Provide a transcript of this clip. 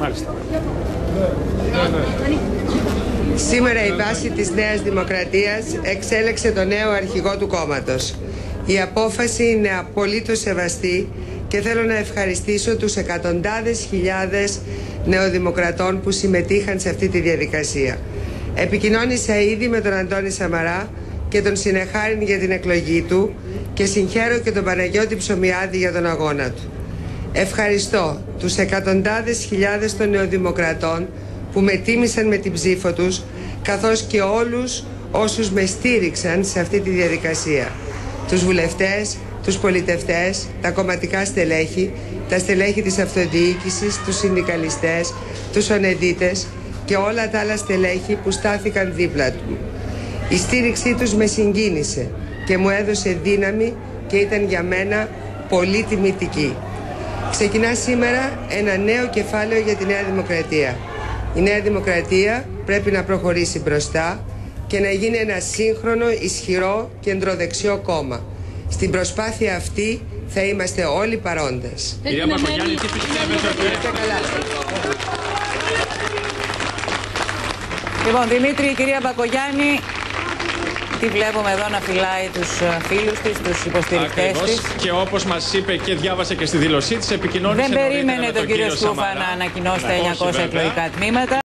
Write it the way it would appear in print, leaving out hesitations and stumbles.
Μάλιστα. Σήμερα η βάση της Νέας Δημοκρατίας εξέλεξε το νέο αρχηγό του κόμματος. Η απόφαση είναι απολύτως σεβαστή και θέλω να ευχαριστήσω τους εκατοντάδες χιλιάδες νεοδημοκρατών που συμμετείχαν σε αυτή τη διαδικασία. Επικοινώνησα ήδη με τον Αντώνη Σαμαρά και τον συνεχάριν για την εκλογή του και συγχαίρω και τον Παναγιώτη Ψωμιάδη για τον αγώνα του. Ευχαριστώ τους εκατοντάδες χιλιάδες των νεοδημοκρατών που με τίμησαν με την ψήφο τους, καθώς και όλους όσους με στήριξαν σε αυτή τη διαδικασία. Τους βουλευτές, τους πολιτευτές, τα κομματικά στελέχη, τα στελέχη της αυτοδιοίκησης, τους συνδικαλιστές, τους ονεδίτες και όλα τα άλλα στελέχη που στάθηκαν δίπλα του. Η στήριξή τους με συγκίνησε και μου έδωσε δύναμη και ήταν για μένα πολύ τιμητική. Ξεκινά σήμερα ένα νέο κεφάλαιο για τη Νέα Δημοκρατία. Η Νέα Δημοκρατία πρέπει να προχωρήσει μπροστά και να γίνει ένα σύγχρονο, ισχυρό, κεντροδεξιό κόμμα. Στην προσπάθεια αυτή θα είμαστε όλοι παρόντες. Κυρία Μπακογιάννη, τι πιστεύετε ότι... Λοιπόν, Δημήτρη, η κυρία Μπακογιάννη, τη βλέπουμε εδώ να φυλάει τους φίλους της, τους υποστηρικτές της. Και όπως μας είπε και διάβασε και στη δήλωσή της, επικοινώνησε δεν περίμενε τον κύριο Σκούφα να ανακοινώσει τα 900 εκλογικά τμήματα.